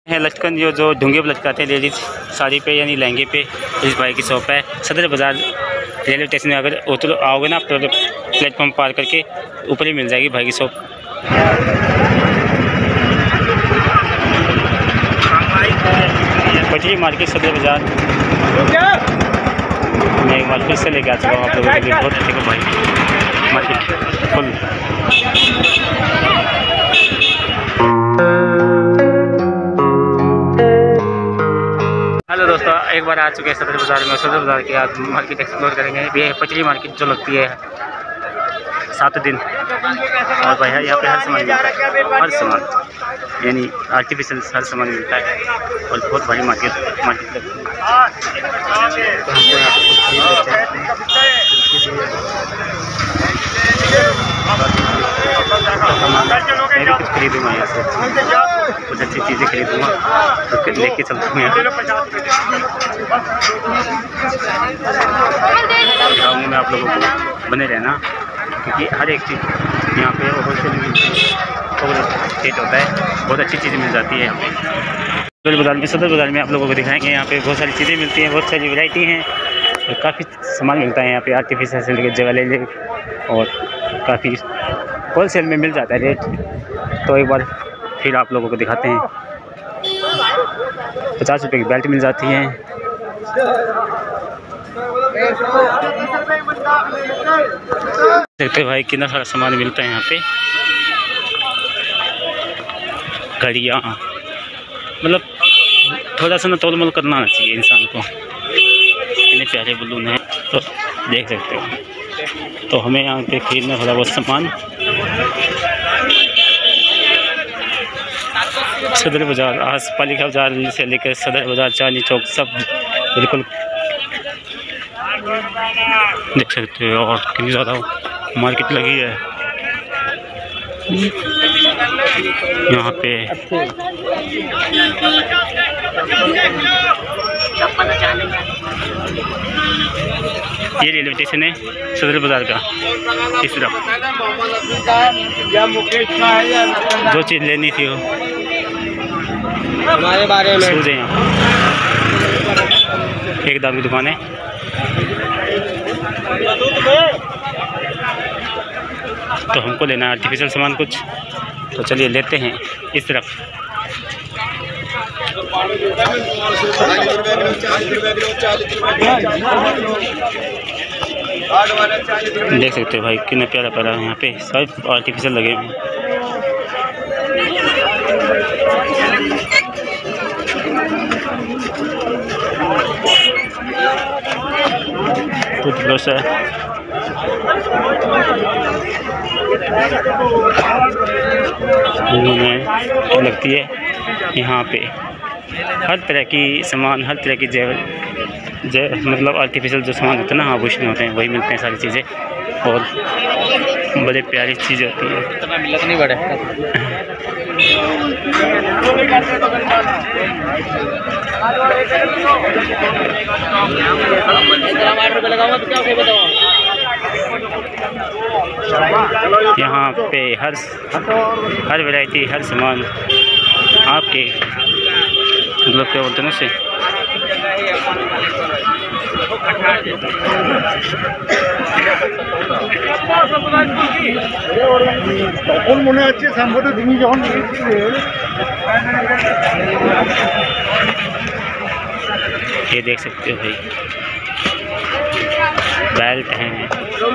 है लटकन जो ढूंगे पर लटकाते हैं लेडीज़ साड़ी पे यानी लहंगे पे। इस भाई की शॉप है सदर बाज़ार रेलवे स्टेशन में। अगर उतर आओगे ना तो प्लेटफॉर्म पार करके ऊपर ही मिल जाएगी भाई की शॉप। पटरी मार्केट सदर बाज़ार मैं एक बार फिर से लेके आ चुका हूँ आप लोगों के लिए। बहुत अच्छे को भाई मार्केट फुल। हेलो दोस्तों, एक बार आ चुके हैं सदर बाज़ार में। सदर बाज़ार की आज मार्केट एक्सप्लोर करेंगे। ये पटरी मार्केट जो लगती है 7 दिन। और भाई यहाँ पे हर सामान मिलता है, हर सामान यानी आर्टिफिशियल हर सामान मिलता है। और बहुत बड़ी मार्केट लगती है। तो हमको यहाँ पे कुछ खरीद लेते हैं। मैं भी कुछ खरीदूँगा यहाँ से, कुछ अच्छी चीज़ें खरीदूँगा तो लेके चलता हूँ यहाँ। गाँव में आप लोगों को बने रहना, क्योंकि हर एक चीज़ यहाँ पे होलसेल रेट होता है। बहुत अच्छी चीज़ें मिल जाती है यहाँ पे सदर बाज़ार में। आप लोगों को दिखाएंगे यहाँ पे बहुत सारी चीज़ें मिलती हैं, बहुत सारी वैरायटी हैं और काफ़ी सामान मिलता है यहाँ पे। आर्टिफिशियल से लेकर जगह ले और काफ़ी होलसेल में मिल जाता है रेट। तो एक बार फिर आप लोगों को दिखाते हैं। 50 रुपये की बेल्ट मिल जाती है। देखते भाई कितना सारा सामान मिलता है यहाँ पे। घड़ियाँ, मतलब थोड़ा सा ना तोल मोल करना आना चाहिए इंसान को। इतने प्यारे बलून हैं तो देख सकते हो। तो हमें यहाँ पे खरीदना थोड़ा बहुत सामान। सदर बाज़ार आस पालिका बाज़ार से लेकर सदर बाज़ार चांदनी चौक सब बिल्कुल देख सकते हो। और कितनी ज़्यादा मार्केट लगी है यहाँ पे। ये रेलवे स्टेशन है सदर बाज़ार का। इस तरफ जो चीज़ लेनी थी वो हमारे बारे में सूझे। यहाँ एक दाम की दुकान है। तो हमको लेना है आर्टिफिशियल सामान कुछ, तो चलिए लेते हैं इस तरफ। देख सकते हो भाई कितना प्यारा प्यारा है यहाँ पे, सब आर्टिफिशियल लगे हुए हैं। टूथब्रश है, लगती है यहाँ पे हर तरह की सामान, हर तरह की मतलब आर्टिफिशियल जो सामान होता है ना, आभूषण होते हैं वही मिलते हैं सारी चीज़ें। और बड़े प्यारी चीज़ें होती है। यहाँ पे हर वैरायटी, हर सामान आपके मतलब क्या बोलते हैं उससे ये देख सकते हो भाई बेल्ट हैं।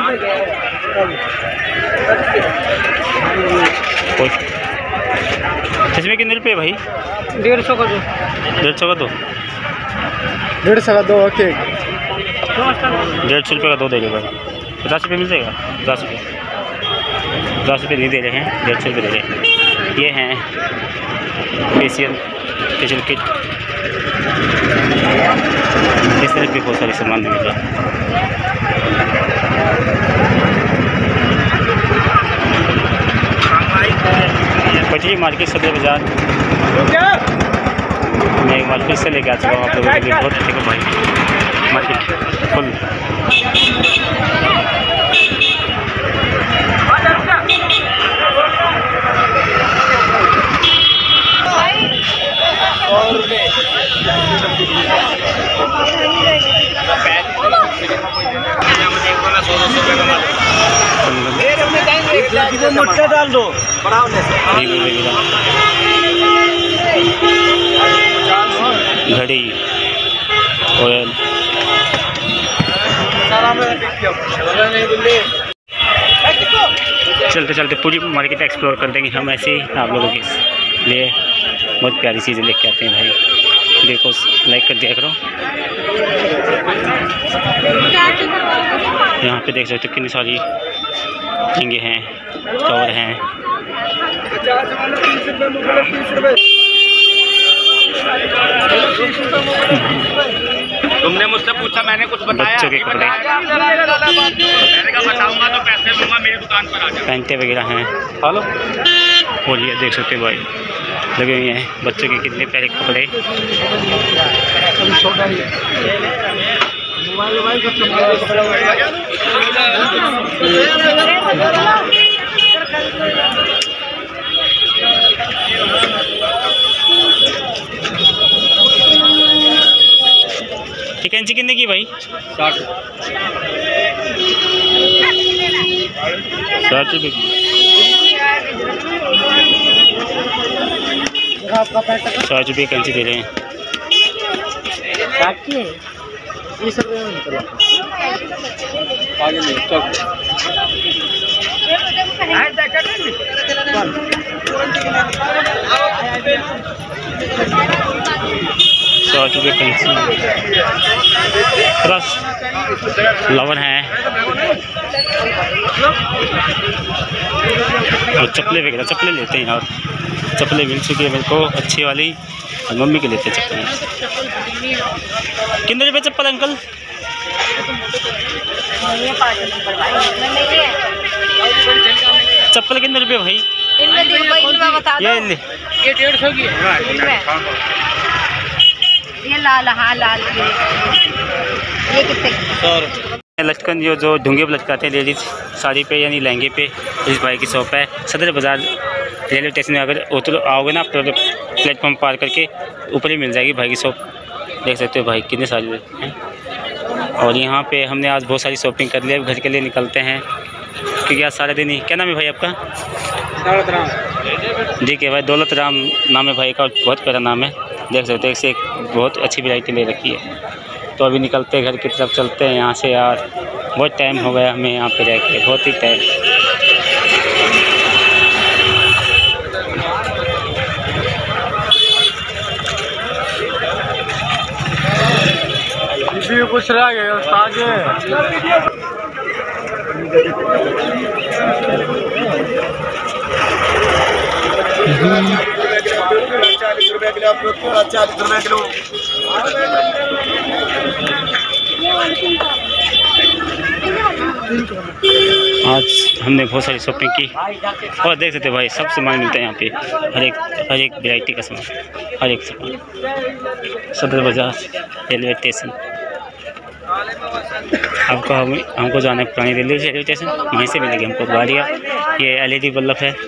इसमें कितने रुपये भाई? 150 का दो। 150 का दो? 150 का दो। ओके 150 रुपये का दो दे दो भाई। 50 रुपये मिल जाएगा? 50 रुपये, 50 रुपये नहीं दे रहे हैं, 150 रुपये दे रहे हैं। ये हैं फेशियल किट। इस तरह की बहुत सारी सामान मिल रहा है। पटरी मार्केट सदर बाज़ार मैं एक बार फिर से लेके आ चुका हूँ आप लोगों के लिए। बहुत अच्छे को भाई मार्केट फुल। डाल दो घड़ी ऑयल चलते चलते पूरी मार्केट एक्सप्लोर कर देंगे हम ऐसे ही आप लोगों के लिए। बहुत प्यारी चीज़ें लेके आते हैं भाई, देखो लाइक कर दिया करो। यहाँ पे देख सकते हो कितनी सारी झींगे हैं, कवर हैं। तुमने मुझसे पूछा, मैंने कुछ बताया। बच्चों के कपड़े, मैंने कहा बताऊंगा तो पैसे दूंगा, मेरी दुकान पर आ जाओ। पैंटे वगैरह हैं। हेलो, और ये देख सकते हो भाई लगे हुए हैं बच्चों के कितने प्यारे कपड़े। चिकन कितने की भाई? 60 रुपये की। 60 रुपये कैंची दे रहे हैं। आगे नहीं चल 60 रुपये कैंची। प्लस लवर हैं और चप्पलें वगैरह। चप्पलें लेते हैं यार, चप्पलें मिल चुकी है मेरे को अच्छी वाली, और मम्मी के लेते हैं चप्पलें। कितने रुपये चप्पल अंकल? चप्पल कितने रुपये भाई? ये ले ये 150 की है। ये लाल, हाँ लाल ये कितने? लटकन जो ढूंगे पे लटकाते हैं लेडीज साड़ी पे यानी लहंगे पे, इस भाई की शॉप है सदर बाज़ार रेलवे स्टेशन में। अगर उतर आओगे ना प्लेटफॉर्म पार करके ऊपर ही मिल जाएगी भाई की शॉप। देख सकते हो भाई कितने सारी हैं। और यहाँ पे हमने आज बहुत सारी शॉपिंग कर लिया, घर के लिए निकलते हैं क्योंकि आज सारे दिन ही। क्या नाम है भाई आपका? दौलत राम। ठीक है भाई, दौलत राम नाम है भाई का, बहुत प्यारा नाम है। देख सकते हैं एक से एक बहुत अच्छी वैरायटी ले रखी है। तो अभी निकलते हैं घर की तरफ, चलते हैं यहाँ से यार। बहुत टाइम हो गया हमें यहाँ पे रह के, बहुत ही टाइम। कुछ रह गया आगे। आज हमने बहुत सारी शॉपिंग की और देख सकते भाई सब सामान मिलता है यहाँ पे, हर एक वैरायटी का सामान, हर एक सामान। सदर बाज़ार रेलवे स्टेशन। हमको जाना है पुरानी रेलवे स्टेशन, वहीं से मिलेगी हमको गाड़ियाँ। ये LED बल्ब है।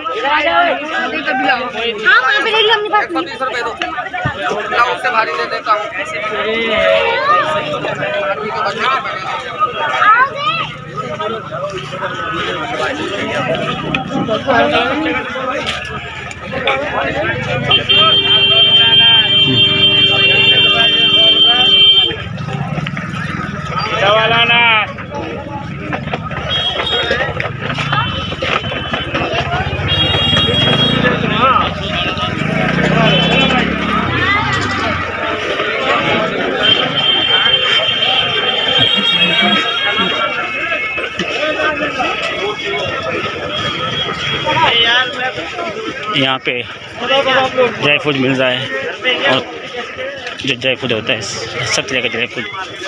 यहाँ पे ड्राई फ्रूट मिल रहा है और जो ड्राई फ्रूट होता है सब तरह का ड्राई फ्रूट।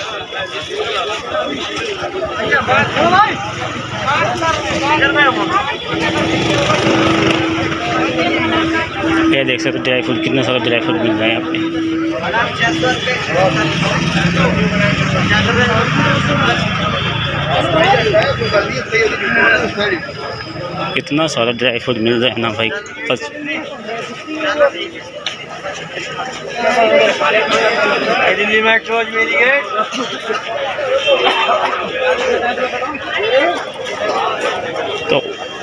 ये देख सकते ड्राई फ्रूट, कितना सारा ड्राई फ्रूट मिल रहा है यहाँ पे। इतना सारा ड्राई फ्रूट मिल रहा है ना भाई, बस दिल्ली मेट्रो अजमेरी गेट। तो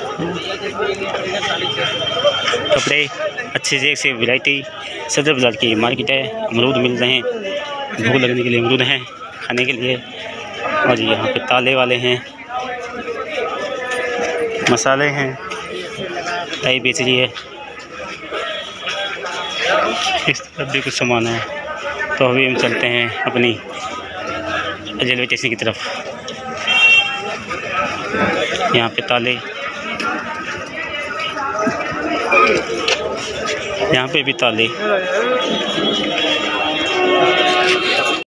कपड़े अच्छे से वैरायटी सदर बाज़ार की मार्केट है। अमरूद मिल रहे हैं, भूख लगने के लिए अमरूद हैं खाने के लिए। और यहाँ पे ताले वाले हैं, मसाले हैं, टाई बेच रही है, इस तरफ भी कुछ सामान है। तो अभी हम चलते हैं अपनी रेलवे स्टेशन की तरफ। यहाँ पे ताले, यहाँ पे भी ताले।